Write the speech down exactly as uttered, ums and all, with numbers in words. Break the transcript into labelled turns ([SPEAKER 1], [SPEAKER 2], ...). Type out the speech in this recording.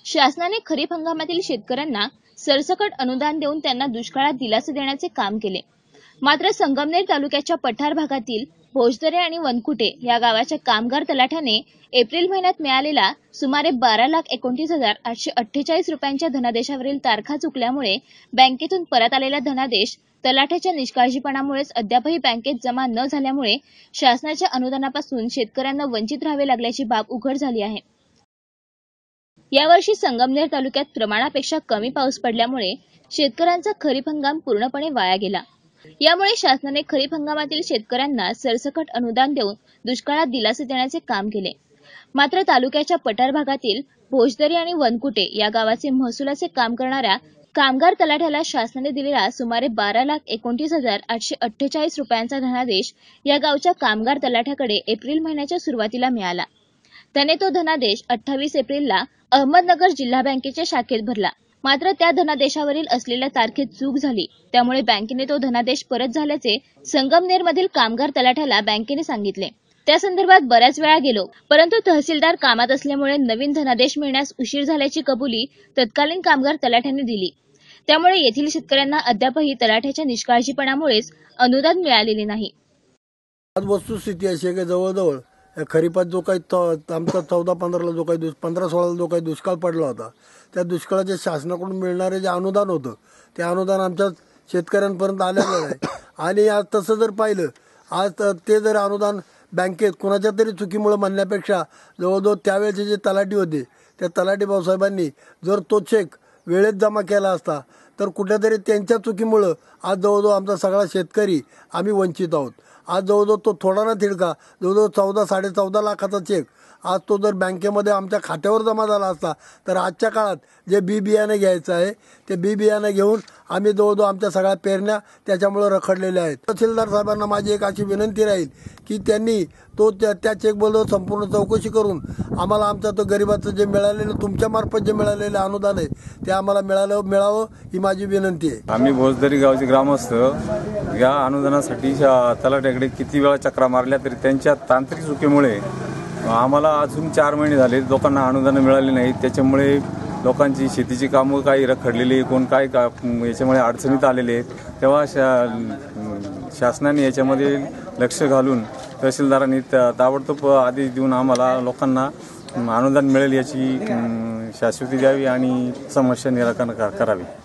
[SPEAKER 1] शासनाने खरीप हंगामातील शेतकऱ्यांना सरसकट अनुदान देऊन त्यांना दुष्काळात दिलासा देण्याचे काम केले। मात्र संगमनेर तालुक्याच्या पठार भागातील भोजदरे आणि वनकुटे या गावाच्या कामगार तलाठ्याने एप्रिल महिन्यात मिळालेला सुमारे बारा लाख एकोणतीस हजार आठशे अठ्ठेचाळीस रुपयांच्या धनादेशावरील तारखा चुकल्यामुळे बँकेतून परत आलेला धनादेश तलाठ्याच्या निष्काळजीपणामुळेच अद्यापही बँकेत जमा न झाल्यामुळे शासनाच्या अनुदानापासून शेतकऱ्यांना वंचित राहावे लागल्याची बाब उघड झाली आहे। यावर्षी संगमनेर तालुक्यात प्रमाणापेक्षा कमी पाऊस पडल्यामुळे शेतकऱ्यांचा खरीप हंगाम पूर्णपणे वाया गेला। यामुळे शासनाने खरीप हंगामातील शेतकऱ्यांना सरसकट अनुदान देऊन दुष्काळात दिलासा देण्याचे काम केले। मात्र तालुक्याच्या पठार भागातील भोजदरी आणि वनकुटे या गावाचे महसुलाचे काम करणाऱ्या कामगार तलाठ्याला शासनाने दिलेला सुमारे बारा लाख एकोणतीस हजार आठशे अठ्ठेचाळीस रुपयांचा धनादेश या गावच्या कामगार तलाठ्याकडे एप्रिल महिन्याच्या सुरुवातीला मिळाला। त्याने तो धनादेश अठ्ठावीस एप्रिलला अहमदनगर जिल्हा बँकेच्या शाखेत भरला। मात्र त्या धनादेशावरील असलेल्या तारखेत चूक झाली, त्यामुळे बँकेने तो धनादेश परत झाल्याचे संगमनेरमधील कामगार तलाठ्याला बँकेने सांगितले। त्या संदर्भात बऱ्याच वेळा गेलो, परंतु तहसीलदार कामात असल्यामुळे नवीन धनादेश मिळण्यास उशीर झाल्याची कबुली तत्कालीन कामगार तलाठ्याने दिली। त्यामुळे येथील शेतकऱ्यांना अद्यापही तलाठ्याच्या निष्काळजीपणामुळेच अनुदान मिळालेले नाही।
[SPEAKER 2] आज वस्तुस्थिती अशी आहे की जवळजवळ खरीपात जो काही आमचा चौदा पंधराला जो काही पंधरा सोळाला जो काही दुष्काळ पडला होता, त्या दुष्काळाचे शासनाकडून मिळणारे जे अनुदान होतं ते अनुदान आमच्या शेतकऱ्यांपर्यंत आलेलं नाही। आणि आज तसं जर पाहिलं, आज ते जर अनुदान बँकेत कोणाच्या तरी चुकीमुळे म्हणण्यापेक्षा जवळजवळ त्यावेळेचे जे तलाठी होते त्या तलाठी भाऊसाहेबांनी जर तो चेक वेळेत जमा केला असता तर कुठेतरी त्यांच्या चुकीमुळं आज जवळजवळ आमचा सगळा शेतकरी आम्ही वंचित आहोत। आज जवळजवळ तो थोडा ना थिडका जवळजवळ चौदा साडे चौदा लाखाचा चेक आज तो जर बँकेमध्ये आमच्या खात्यावर जमा झाला असता तर आजच्या काळात जे बी बियाणे घ्यायचं आहे ते बी बियाणे घेऊन आम्ही जवळजवळ आमच्या सगळ्या पेरण्या त्याच्यामुळे रखडलेल्या आहेत। तहसीलदार साहेबांना माझी एक अशी विनंती राहील की त्यांनी तो त्या, त्या चेकबद्दल संपूर्ण चौकशी करून आम्हाला आमचा तो गरिबाचं जे मिळालेलं तुमच्या मार्फत जे मिळालेलं अनुदान आहे ते आम्हाला मिळालं मिळावं ही माझी विनंती आहे।
[SPEAKER 3] आम्ही भोजदरी गावचे ग्रामस्थ या अनुदानासाठी तलाठ्याकडे किती वेळा चक्रा मारल्या तरी त्यांच्या तांत्रिक चुकीमुळे आम्हाला अजून चार महिने झाले लोकांना अनुदान मिळाले नाही। त्याच्यामुळे लोकांची शेतीची कामं काही रखडलेली, कोण काय का याच्यामुळे अडचणीत आलेले आहेत। तेव्हा शा शासनाने याच्यामध्ये लक्ष घालून तहसीलदारांनी ताबडतोब आदेश देऊन आम्हाला लोकांना अनुदान मिळेल याची शाश्वती द्यावी आणि समस्या निराकरण करावी।